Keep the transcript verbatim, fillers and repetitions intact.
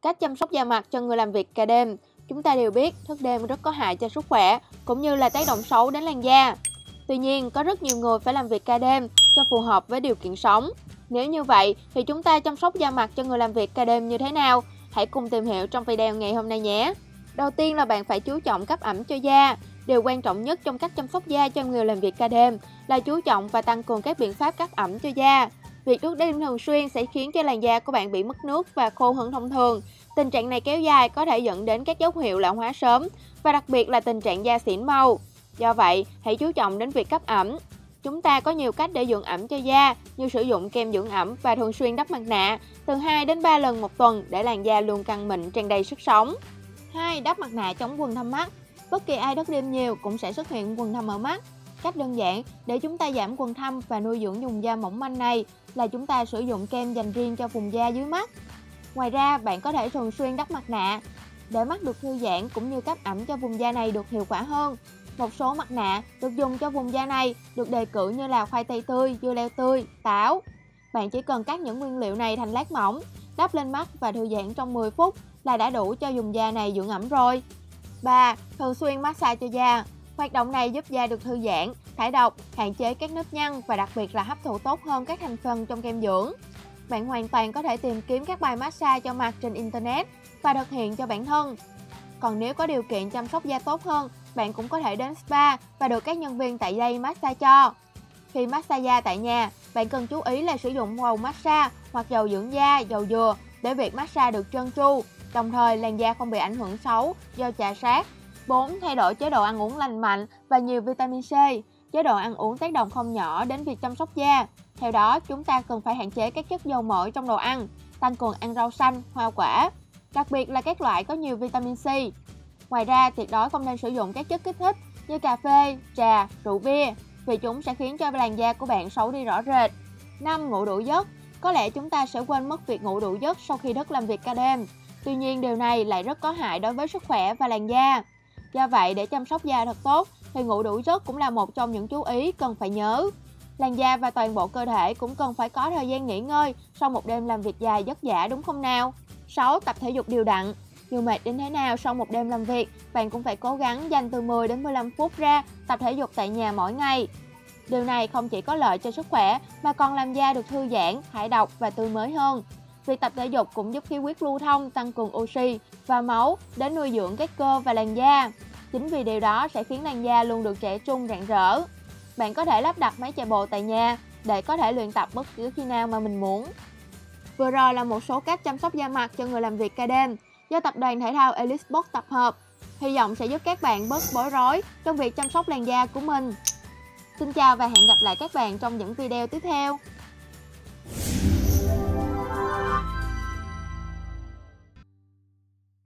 Cách chăm sóc da mặt cho người làm việc ca đêm. Chúng ta đều biết thức đêm rất có hại cho sức khỏe, cũng như là tác động xấu đến làn da. Tuy nhiên, có rất nhiều người phải làm việc ca đêm cho phù hợp với điều kiện sống. Nếu như vậy, thì chúng ta chăm sóc da mặt cho người làm việc ca đêm như thế nào? Hãy cùng tìm hiểu trong video ngày hôm nay nhé! Đầu tiên là bạn phải chú trọng cấp ẩm cho da. Điều quan trọng nhất trong cách chăm sóc da cho người làm việc ca đêm là chú trọng và tăng cường các biện pháp cấp ẩm cho da. Việc thức đêm thường xuyên sẽ khiến cho làn da của bạn bị mất nước và khô hơn thông thường. Tình trạng này kéo dài có thể dẫn đến các dấu hiệu lão hóa sớm và đặc biệt là tình trạng da xỉn màu. Do vậy, hãy chú trọng đến việc cấp ẩm. Chúng ta có nhiều cách để dưỡng ẩm cho da, như sử dụng kem dưỡng ẩm và thường xuyên đắp mặt nạ từ hai đến ba lần một tuần để làn da luôn căng mịn, tràn đầy sức sống. hai. Đắp mặt nạ chống quầng thâm mắt. Bất kỳ ai thức đêm nhiều cũng sẽ xuất hiện quầng thâm ở mắt. Cách đơn giản để chúng ta giảm quầng thâm và nuôi dưỡng vùng da mỏng manh này là chúng ta sử dụng kem dành riêng cho vùng da dưới mắt. Ngoài ra, bạn có thể thường xuyên đắp mặt nạ để mắt được thư giãn cũng như cấp ẩm cho vùng da này được hiệu quả hơn. Một số mặt nạ được dùng cho vùng da này được đề cử như là khoai tây tươi, dưa leo tươi, táo. Bạn chỉ cần cắt những nguyên liệu này thành lát mỏng, đắp lên mắt và thư giãn trong mười phút là đã đủ cho vùng da này dưỡng ẩm rồi. ba. Thường xuyên massage cho da. Hoạt động này giúp da được thư giãn, thải độc, hạn chế các nếp nhăn và đặc biệt là hấp thụ tốt hơn các thành phần trong kem dưỡng. Bạn hoàn toàn có thể tìm kiếm các bài massage cho mặt trên Internet và thực hiện cho bản thân. Còn nếu có điều kiện chăm sóc da tốt hơn, bạn cũng có thể đến spa và được các nhân viên tại đây massage cho. Khi massage da tại nhà, bạn cần chú ý là sử dụng dầu massage hoặc dầu dưỡng da, dầu dừa để việc massage được trơn tru, đồng thời làn da không bị ảnh hưởng xấu do chà sát. bốn. Thay đổi chế độ ăn uống lành mạnh và nhiều vitamin C. Chế độ ăn uống tác động không nhỏ đến việc chăm sóc da. Theo đó, chúng ta cần phải hạn chế các chất dầu mỡ trong đồ ăn, tăng cường ăn rau xanh, hoa quả, đặc biệt là các loại có nhiều vitamin C. Ngoài ra, tuyệt đối không nên sử dụng các chất kích thích như cà phê, trà, rượu bia, vì chúng sẽ khiến cho làn da của bạn xấu đi rõ rệt. năm. Ngủ đủ giấc. Có lẽ chúng ta sẽ quên mất việc ngủ đủ giấc sau khi thức làm việc ca đêm. Tuy nhiên, điều này lại rất có hại đối với sức khỏe và làn da. Do vậy, để chăm sóc da thật tốt, thì ngủ đủ giấc cũng là một trong những chú ý cần phải nhớ. Làn da và toàn bộ cơ thể cũng cần phải có thời gian nghỉ ngơi sau một đêm làm việc dài vất vả, đúng không nào? sáu. Tập thể dục đều đặn. Dù mệt đến thế nào sau một đêm làm việc, bạn cũng phải cố gắng dành từ mười đến mười lăm phút ra tập thể dục tại nhà mỗi ngày. Điều này không chỉ có lợi cho sức khỏe mà còn làm da được thư giãn, thải độc và tươi mới hơn. Việc tập thể dục cũng giúp khí huyết lưu thông, tăng cường oxy và máu để nuôi dưỡng các cơ và làn da. Chính vì điều đó sẽ khiến làn da luôn được trẻ trung rạng rỡ. Bạn có thể lắp đặt máy chạy bộ tại nhà để có thể luyện tập bất cứ khi nào mà mình muốn. Vừa rồi là một số cách chăm sóc da mặt cho người làm việc ca đêm do tập đoàn thể thao Elite Sport tập hợp. Hy vọng sẽ giúp các bạn bớt bối rối trong việc chăm sóc làn da của mình. Xin chào và hẹn gặp lại các bạn trong những video tiếp theo.